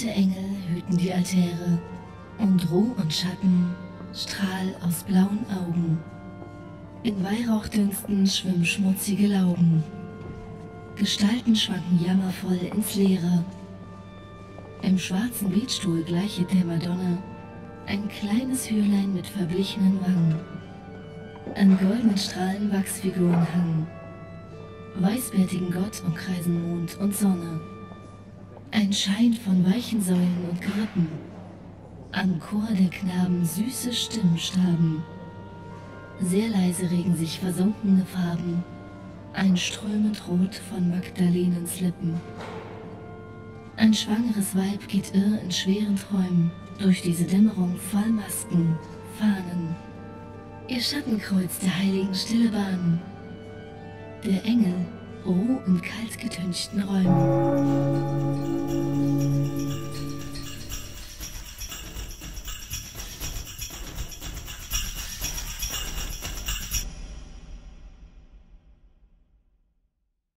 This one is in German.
Alte Engel hüten die Altäre und Ruh und Schatten, Strahl aus blauen Augen. In Weihrauchdünsten schwimmen schmutzige Lauben. Gestalten schwanken jammervoll ins Leere. Im schwarzen Betstuhl gleichet der Madonna ein kleines Hührlein mit verblichenen Wangen. An goldenen Strahlen Wachsfiguren hangen, weißbärtigen Gott umkreisen Mond und Sonne. Ein Schein von weichen Säulen und Gerippen. Am Chor der Knaben süße Stimmen starben. Sehr leise regen sich versunkene Farben, ein strömend Rot von Magdalenens Lippen. Ein schwangeres Weib geht irr in schweren Träumen, durch diese Dämmerung voll Masken, Fahnen. Ihr Schatten kreuzt der heiligen stille Bahnen. Der Engel, Ruh in kalt getünchten Räumen.